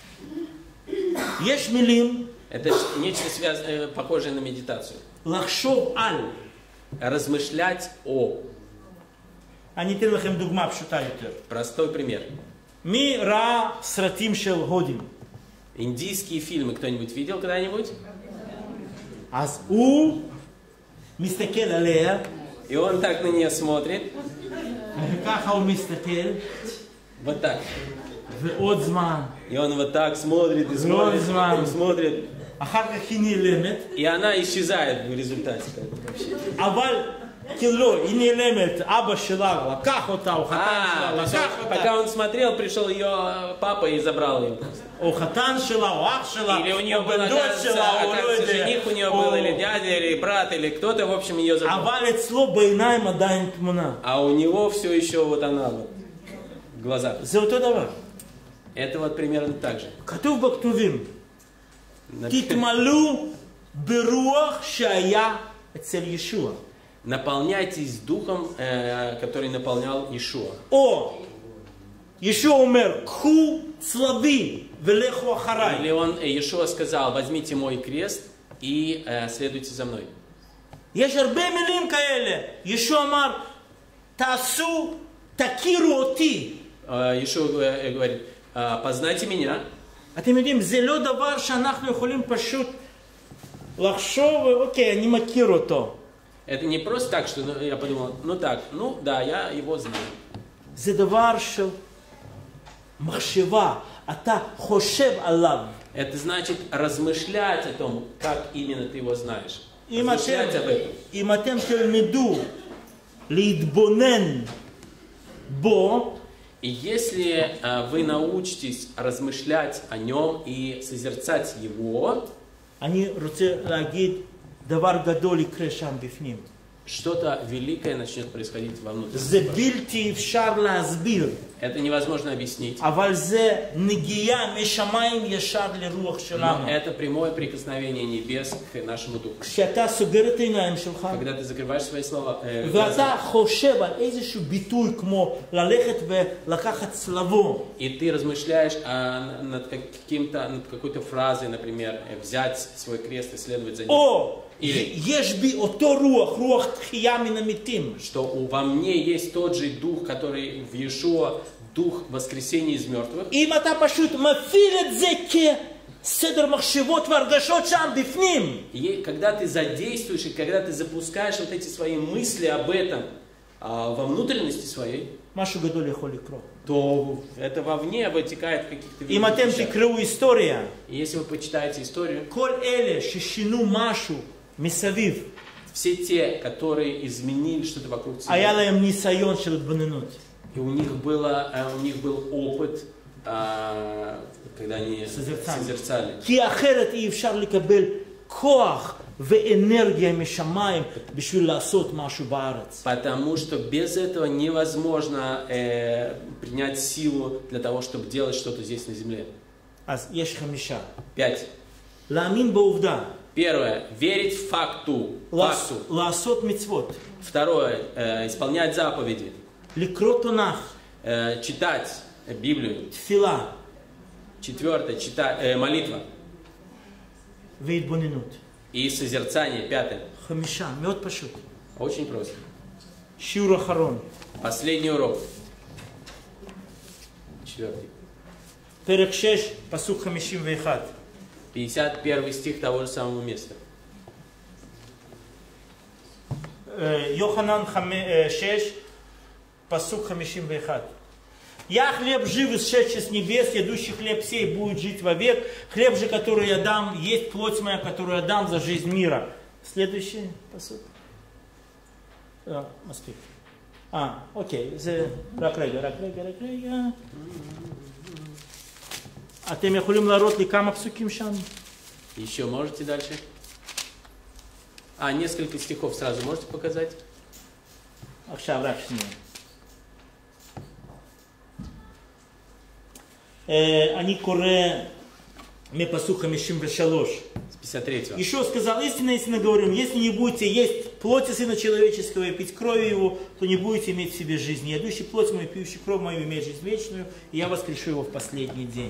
יש מילים. Это нечто похожее на медитацию. לחשוב על. Размышлять о. אני אתן לכם דוגמה פשוטה יותר. Простой пример. מי ראה סרטים של הודים? Индийские фильмы кто-нибудь видел когда-нибудь? אז הוא מסתכל עליה. И он так на нее смотрит. וככה הוא מסתכל. Вот так. ועוד זמן. И он вот так смотрит и смотрит. Смотрит. אחר כך היא נעלמת. И она исчезает в результате. אבל כאילו, היא נעלמת, אבא שלה לקח אותה, או חתן שלה לקח אותה. Пока он смотрел, пришел ее папа и забрал ее. או חתן שלה, או אח שלה, или у нее был, оказывается, жених у нее был, или дядя, или брат, или кто-то, в общем, ее забрал. אבל אצלו בעיניים עדיין תמונה. А у него все еще вот она вот в глазах. זה אותו דבר. Это вот примерно так же. כתוב בכתובים, תתמלאו ברוח שהיה אצל ישוע. Наполняйтесь духом, который наполнял Иешуа. О, Иешуа умер, кху цлави велеху ахарай. Или он, Иешуа сказал, возьмите мой крест и следуйте за мной. יש הרבה מילים כאלה. ישוע אמר, תעשו, תכירו אותי. Иешуа говорит, познайте меня. אתם יודעים, זה לא דבר שאנחנו יכולים פשוט לחשוב, אוקיי, אני מכיר אותו. Это не просто так, что я подумал, ну да, я его знаю. זה דבר של מחשבה, אתה חושב עליו. Это значит размышлять о том, как именно ты его знаешь. אם Размышлять об этом. אם אתם תלמדו להתבונן בו, И если вы научитесь размышлять о нем и созерцать его, אני רוצה להגיד, דבר גדול יקרה שם בפנים. что-то великое начнет происходить вовнутрь. זה בלתי אפשר להסביר. Это невозможно объяснить. אבל זה נגיעה משמיים ישר לרוח שלנו. Но это прямое прикосновение небес к нашему духу. כשאתה סוגר את העיניים שלך, Когда ты закрываешь свои слова, ואתה חושב על איזשהו ביטוי כמו ללכת ולקחת צלבו. и ты размышляешь над какой-то фразой, например, взять свой крест и следовать за ним. או Или יש בי אותו רוח, רוח תחייה מן המתים. что во мне есть тот же дух, который в Иешуа, дух воскресения из мертвых. אם אתה פשוט מפעיל את זה כסדר מחשבות והרגשות שם בפנים. И когда ты задействуешь, и когда ты запускаешь вот эти свои мысли об этом во внутренности своей, משהו גדול יכול לקרות. то это вовне вытекает в каких-то אם אתם תקראו היסטוריה, И если вы почитаете историю, כל אלה ששינו משהו מסביב, все те, которые изменили что-то вокруг себя, היה להם ניסיון של התבוננות. и у них был опыт, когда они созерцали. כי אחרת אי אפשר לקבל כוח ואנרגיה משמיים בשביל לעשות משהו בארץ. Потому что без этого невозможно принять силу для того, чтобы делать что-то здесь на земле. אז יש 5. 5. להאמין בעובדה. Первое. Верить факту. לעשות מצוות. Второе. Исполнять заповеди. לקרוא תנ"ך. Читать Библию. תפילה. Четвертое. Молитва. והתבוננות. И созерцание. 5. 5. מאוד פשוט. Очень просто. שיעור אחרון. Последний урок. 4. פרק 6, פסוק 51. 51 стих того же самого места. יוחנן 6, פסוק 51. Я хлеб живый, сшедший с небес, ядущий хлеб сей будет жить вовек. Хлеб же, который я дам, есть плоть моя, которую я дам за жизнь мира. Следующий посуд. Москве. окей. רק רגע. אתם יכולים להראות לי כמה פסוקים שם? Еще можете дальше? Несколько стихов сразу можете показать? עכשיו, רק שנייה. אני קורא מפסוק 53. 53. Еще сказал, истинно говорю, если не будете есть плоти Сына Человеческого и пить крови Его, то не будете иметь в себе жизни. Ядущий плоть мою, пьющий кровь мою, имеет жизнь вечную, и я воскрешу его в последний день.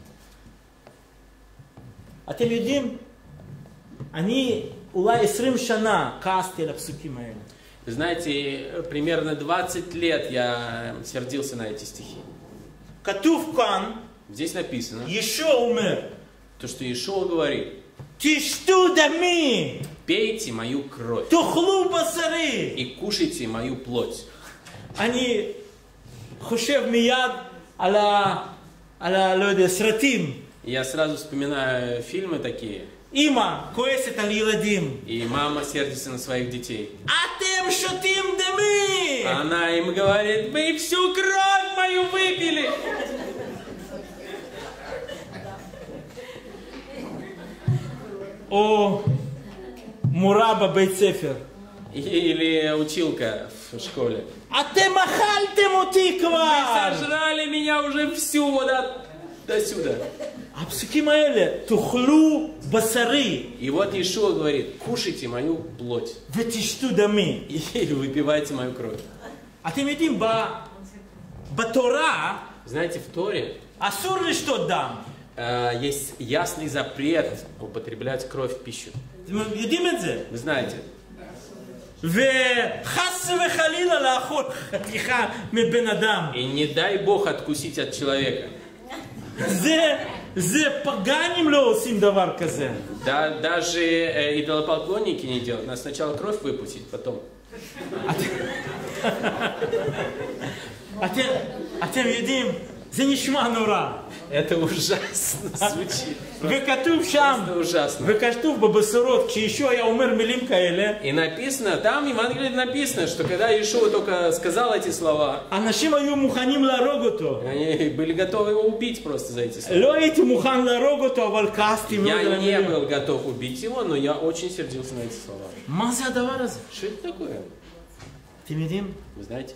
אתם יודעים, אני אולי 20 שנה כעסתי על הפסוקים האלה. Вы знаете, примерно 20 лет я сердился на эти стихи. כתוב כאן, Здесь написано, ישוע אומר, то, что Иешуа говорит, תשתו דמי, пейте мою кровь תאכלו בשרי. и кушайте мою плоть. אני חושב מיד על לא יודע, סרטים. Я сразу вспоминаю фильмы такие. אמא כועסת על ילדים. И мама сердится на своих детей. אתם שותים דמי. Она им говорит, вы всю кровь мою выпили. או מורה בבית ספר. Или училка в школе. אתם אכלתם אותי כבר. Вы сожрали меня уже всю вот до сюда. הפסוקים האלה, תאכלו בשרי. И вот Иешуа говорит, кушайте мою плоть. ותשתו דמי. И выпивайте мою кровь. אתם יודעים, בתורה, Знаете, в Торе אסור לשתות דם. есть ясный запрет употреблять кровь в пищу. אתם יודעים את זה? Вы знаете. וחס וחלילה לאכול חתיכה מבן אדם. И не дай Бог откусить от человека. זה פגנים לא עושים דבר כזה. Да, даже идолопоклонники не делают. Надо сначала кровь выпустить, потом. אתם יודעים, זה נשמע נורא. Это ужасно звучит. וכתוב שם, Это ужасно. וכתוב בבשורות, כשישוע היה אומר מילים כאלה, И написано, там в Евангелии написано, что когда Иешуа только сказал эти слова, אנשים היו מוכנים להרוג אותו. они были готовы его убить просто за эти слова. לא הייתי מוכן להרוג אותו, אבל כעסתי מאוד על Я не המילים. был готов убить его, но я очень сердился на эти слова. מה זה הדבר הזה? Что это такое? אתם יודעים? Вы знаете?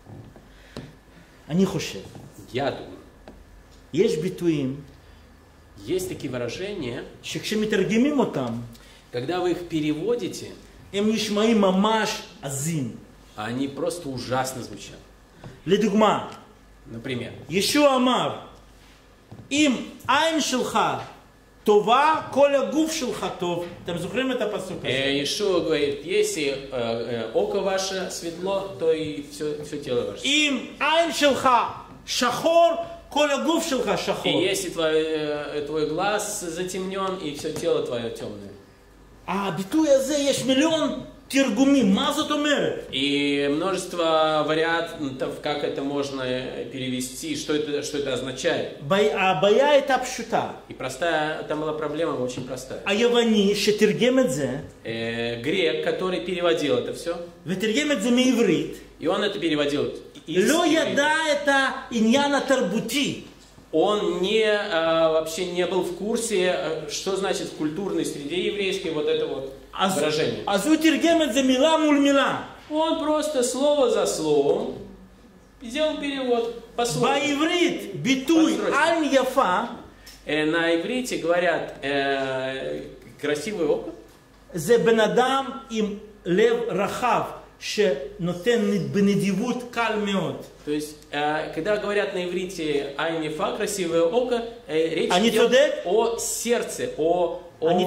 אני חושב, Я думаю, יש ביטויים есть такие выражения, שכשמתרגמים אותם, когда вы их переводите, הם נשמעים ממש עזים. они просто ужасно звучат. לדוגמה, Например, ישוע אמר, אם עין שלך טובה, כל הגוף שלך טוב. אתם זוכרים את הפסוק הזה? Иешуа говорит, если око ваше светло, то и все тело ваше. אם עין שלך שחור, כל הגוף שלך И שחור. если твой глаз затемнен, и все тело твое темное. הביטוי הזה יש מיליון תרגומים. מה זאת אומרת? И множество вариантов, как это можно перевести, что это означает. הבעיה הייתה פשוטה. И там была проблема очень простая. היווני שתרגם את זה, Грек, который переводил это все, ותרגם את זה מעברית, и он это переводил из לא иврита. ידע את העניין התרבותי. Он вообще не был в курсе, что значит в культурной среде еврейской вот это вот выражение. אז הוא תרגם את זה מילה מול מילה. Он просто слово за словом сделал перевод по слову. בעברית ביטוי עין יפה, На иврите говорят красивое око. זה בן אדם עם לב רחב שנותן בנדיבות קל מאוד. То есть, когда говорят на иврите айнифа, красивое око, речь идет о сердце, о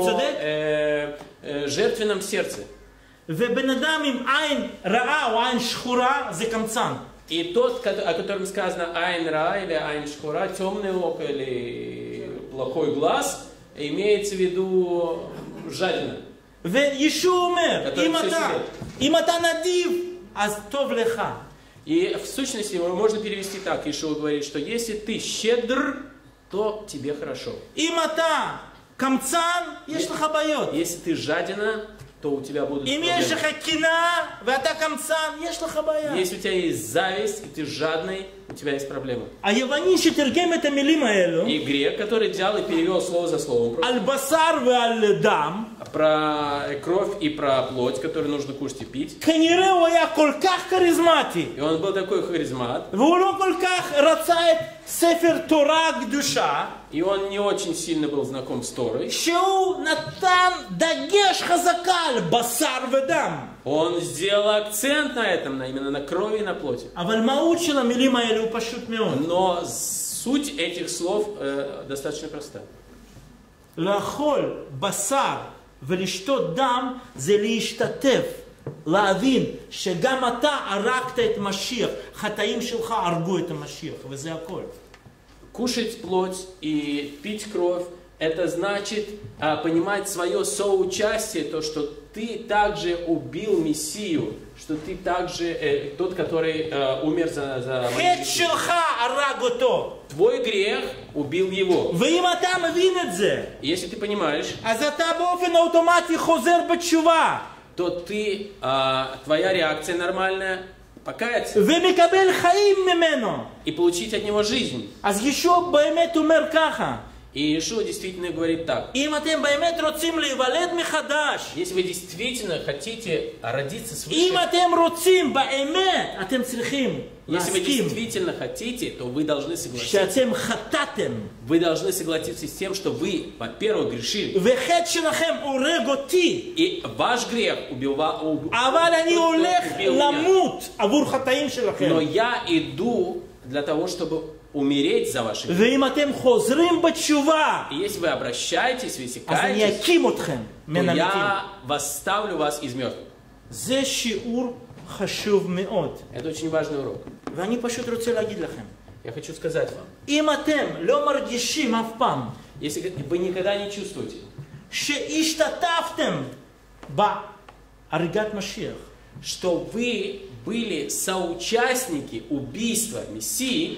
жертвенном сердце. ובן אדם עם עין רעה או עין שחורה זה קמצן. И тот, о котором сказано айн ра или айн шхура, темное око или плохой глаз, имеется в виду жадина. וישוע אומר, אם אתה נדיב, אז טוב לך. И в сущности его можно перевести так. Иешуа говорит, что если ты щедр, то тебе хорошо. Если ты жадина, то у тебя будут проблемы. Если у тебя есть зависть, и ты жадный, у тебя есть проблемы. И грек, который взял и перевел слово за словом, про кровь и про плоть, которую нужно кушать и пить. И он был такой харизмат. И он не очень сильно был знаком с Торой. Он сделал акцент на этом, именно на крови и на плоти. Но суть этих слов достаточно проста. ולשתות דם זה להשתתף, להבין שגם אתה הרגת את משיח, חטאים שלך הרגו את המשיח, וזה הכל. Кушать плоть и пить кровь, это значит понимать свое соучастие, то, что ты также убил Мессию, что ты также тот, который умер за мои грехи. Твой грех убил его. Если ты понимаешь, то ты, твоя реакция нормальная, покаяться и получить от него жизнь. И Иешуа действительно говорит так. Если вы действительно хотите родиться свыше, если вы действительно хотите, то вы должны согласиться. Вы должны согласиться с тем, что вы, во-первых, грешили. И ваш грех убил меня. Но я иду для того, чтобы умереть за ваши грехи. И если вы обращаетесь, если каетесь, то я восставлю вас из мертвых. Это очень важный урок. Я хочу сказать вам, если вы никогда не чувствуете, что вы были соучастники убийства Мессии,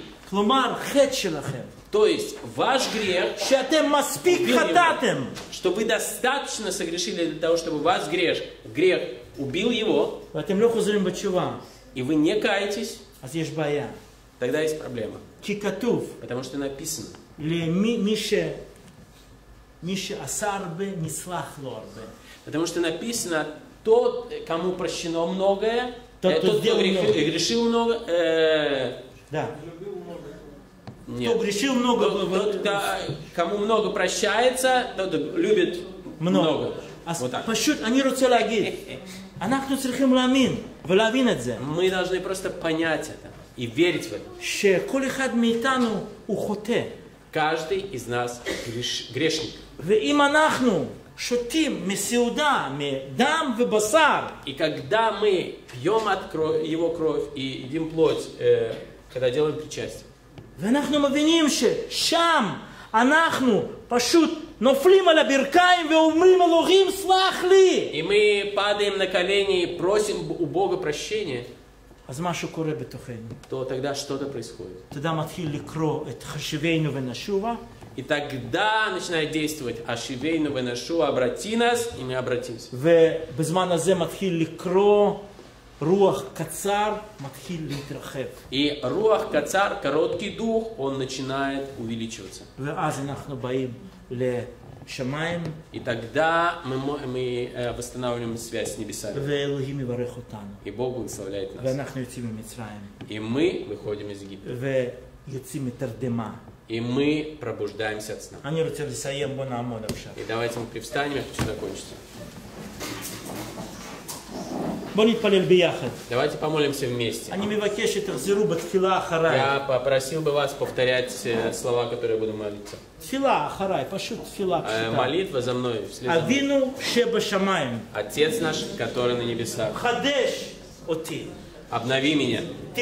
то есть ваш грех, что вы достаточно согрешили для того, чтобы ваш грех убил его, и вы не каетесь, тогда есть проблема. Потому что написано, потому что написано, тот, кому прощено многое, тот, кто грешил много, нет. Кто грешил много, тот, кому много прощается, тот любит много. Вот так. Мы должны просто понять это и верить в это. Каждый из нас грешник. И когда мы пьем от его кровь и едим плоть, когда делаем причастие, ואנחנו מבינים ששם אנחנו פשוט נופלים על הברכיים ואומרים אלוהים סלח לי. И мы падаем на колени и просим у Бога прощения. אז משהו קורה בתוכנו. То тогда что-то происходит. тогда מתחיל לקרוא את חשיבנו ונשובה. И тогда начинает действовать Ашивейну Венашуа, обрати нас, и мы обратимся. ובזמן הזה מתחיל לקרוא Руах Кацар матхил литрахев. И Руах Кацар, короткий дух, он начинает увеличиваться. И тогда мы восстанавливаем связь с небесами. И Бог благословляет нас. И мы выходим из Египта. И мы пробуждаемся от сна. И давайте мы привстанем, я хочу закончить. Давайте помолимся вместе. Я попросил бы вас повторять слова, которые я буду молиться. Молитва за мной. Отец наш, который на небесах. Обнови меня.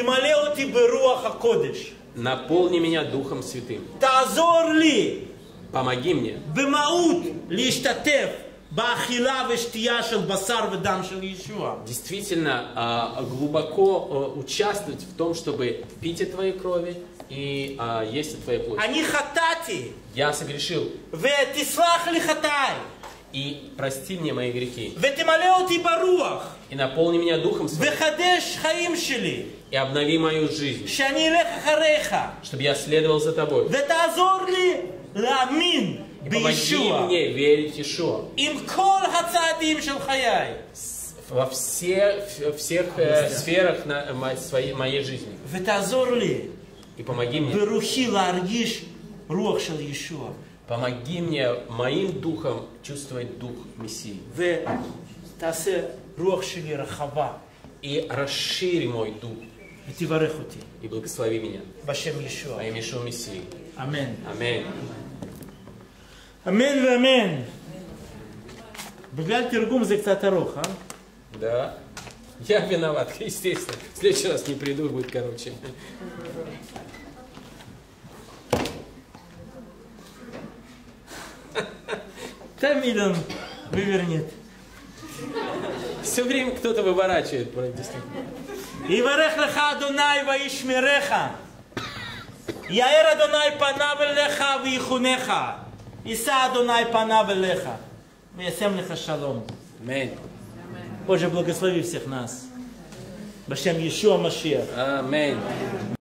Наполни меня Духом Святым. Помоги мне Действительно, глубоко участвовать в том, чтобы пить от твоей крови и есть от твоей плоти. Я согрешил. И прости мне мои грехи. И наполни меня Духом Своим. И обнови мою жизнь. Чтобы я следовал за Тобой. И помоги мне верить в Иешуа. Во всех сферах моей жизни. И помоги мне. Помоги мне моим духом чувствовать дух Мессии. И расшири мой дух. И благослови меня. Во имя Иешуа Мессии. Аминь. Аминь. Аминь, аминь. Бегляль тиргум за кцатарух, а? Да. Я виноват, естественно. В следующий раз не приду, будет короче. Тамидом вывернет. Все время кто-то выворачивает. Иварех леха Адонай ваишмереха. Яэр Адонай панав элеха вихунеха. Иса Адонай панав элеха. Вясем леха шалом. Аминь. Боже, благослови всех нас. Башем Иешуа Машиах. Аминь.